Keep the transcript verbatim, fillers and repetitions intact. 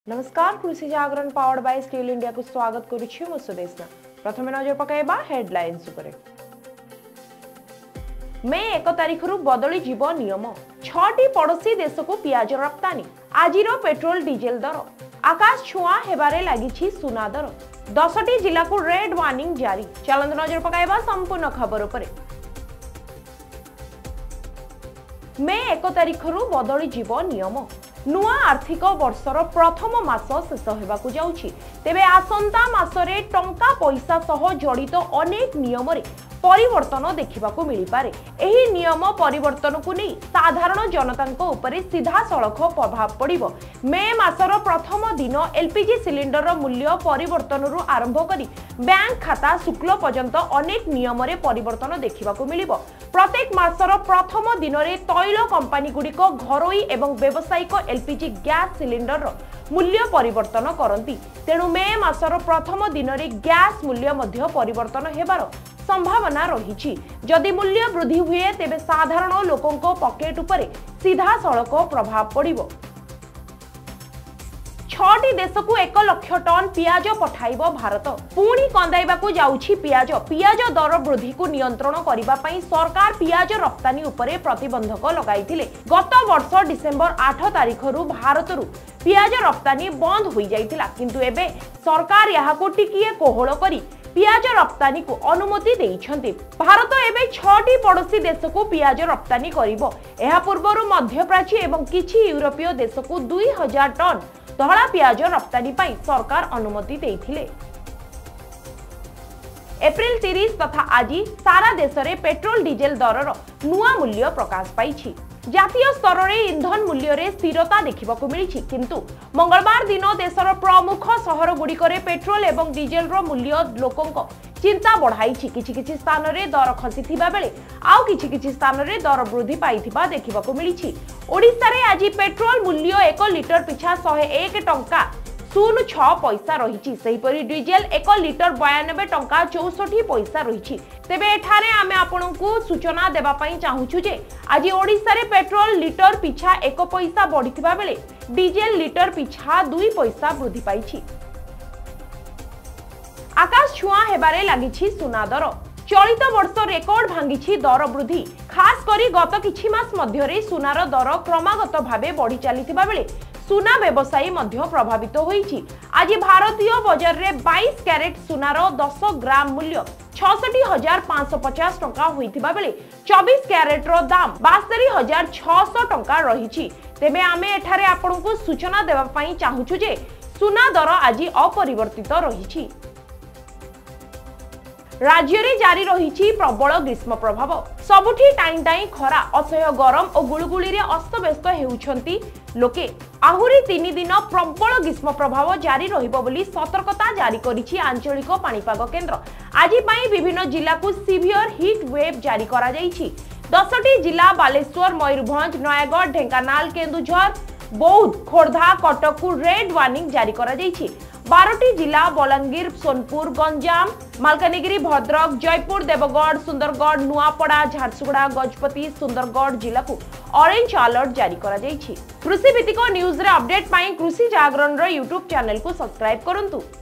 नमस्कार Krishi Jagran powered by Stihl India को स्वागत करुछि मु सुदेशना। प्रथम नजर पकाइबा हेडलाइंस उपरे। मे एक तारिख रु बदली जीव नियम, छटी पड़ोसी देश को पियाज रप्तानी, आजिर पेट्रोल डीजेल दर आकाश छुआ हेबारे लागिछि सुना दर, दसटी जिला को रेड वार्निंग जारी। चलंत नजर पकाइबा संपूर्ण खबर उपरे। मे एक तारिख रु बदली जीव नियम, नुआ आर्थिक वर्षर प्रथम मास शेष होबाकू जाउछि। तेबे आसंता मासरे टंका पैसा सह जड़ित अनेक नियम रे परिवर्तन देखिबाकू मिली पारे। एही नियम परिवर्तन को नहीं साधारण जनतांको उपरे सीधा सड़क प्रभाव पड़िबो। मे मासर प्रथम दिन एलपीजी सिलिंडर मूल्य परिवर्तन रु आरंभ करी बैंक खाता शुक्ल पर्यंत अनेक नियम रे परिवर्तन देखिबाकू मिलिबो। प्रत्येक मासर प्रथम दिन रे तैल कंपनी गुड़िक घरोई एवं व्यावसायिक एलपीजी गैस सिलिंडर मूल्य परिवर्तन करती। तेणु मे मासर प्रथम दिन रे गैस मूल्य मध्य परिवर्तन हेबार संभावना रही। जदि मूल्य वृद्धि हुए तेबे साधारण लोकों पकेट उपरे सीधा सड़क प्रभाव पड़िबो। छटी देश को एक लक्ष टन पियाज पठाइबो भारत। पुणी कंदाइबाकू जाउछि पियाज। पियाज दर वृद्धि को नियंत्रण करिबा पई सरकार पियाज रप्तानी उपरे प्रतिबंधक लगाइथिले। गत वर्ष डिसेंबर आठ तारिख रु भारत रु पियाज रप्तानी बंद होई जाइतिला, किंतु एबे सरकार याहाको टिकिए कोहळ करी पियाज रप्तानी को अनुमति देइछन्ति। भारत एबे छटी पड़ोसी देश को पियाज रप्तानी करिबो। एहा पूर्वरु मध्य प्राच्य एवं किछि यूरोपीय देश को दुई हजार टन धड़ा पियाज रप्तानी पाई सरकार अनुमति देइथिले। एप्रिल तीस तथा आज सारा देश में पेट्रोल डीजेल दरर नुआ मूल्य प्रकाश पाइछि। जातीय स्तर में इंधन मूल्य रे स्थिरता देखिबाकू मिलिछि, किंतु मंगलवार दिन देशर प्रमुख सहर गुड़िकरे पेट्रोल एवं डीजेल रो मूल्य लोकंक चिंता बढ़ाइछि। किछि किछि स्थान रे दर खसिथिबा बेले आउ किछि किछि स्थान रे दर वृद्धि पाइथिबा देखिबाकू मिलिछि। ओडिसा रे आज पेट्रोल मूल्य एक लिटर पिछा एक सौ एक टंका शून्य छह पैसा रही। सेहीपरि डीजेल एक लिटर बयानबे टंका चौसठी पैसा रही। तेबे एठारे आमे आपनकू सूचना देबा पई चाहूछु जे आज ओडिसा रे पेट्रोल लिटर पिछा एक पैसा बढ़िथिबा बेले डीजेल लिटर पिछा दुई पैसा वृद्धि पाइछि। आकाश छुआ हेबारे लागिछि सुना दर। चलित वर्ष रेकर्ड भांगिछि दर वृद्धि। खास करी गत किछि मास मध्य रे सुनार दर क्रमागत भाबे बढ़ी चलिथिबा बेले सुना व्यवसायी मध्य प्रभावित होईछि। आज भारतीय बाजार रे बाईस कैरेट सुनार दस ग्राम मूल्य छियासठ हजार पाँच सौ पचास टंका होइथिबा बेले चौबीस कैरेट रो दाम बासठ हजार छह सौ टंका रहिछि। तेबे आमे एठारे आपनकू सूचना देबा पई चाहूछु जे सुना दर आज अपरिवर्तित रहिछि। राज्य रे जारी रही प्रबल ग्रीष्म प्रभाव। सबुठी टाइम टाइम खरा, असह्य गरम और गुळुगुळी रे अस्तव्यस्त हेउछंती लोके। आहुरी तीन दिन प्रबल ग्रीष्म प्रभाव जारी रहिबो बोली सतर्कता जारी करिछि आंचलिक पाणीपाग केन्द्र। आज पई विभिन्न जिला को सीवियर हीट वेव जारी करा जाइछि। दसटी जिला बालेश्वर, मयूरभंज, नयागढ़, ढेंकानाल, केन्दुझर, बौद्ध, खोर्धा, कटक को रेड वार्निंग जारी करा जाइछि। बारटी जिला बलांगीर, सोनपुर, गंजाम, मालकानगिरी, भद्रक, जयपुर, देवगढ़, सुंदरगढ़, नुआपड़ा, झारसुगुड़ा, गजपति, सुंदरगढ़ जिला को ऑरेंज अलर्ट जारी करा जाइछि। कृषि भित्तिक न्यूज रे अपडेट पाई कृषि जागरण रो यूट्यूब चैनल को सब्सक्राइब करंतु।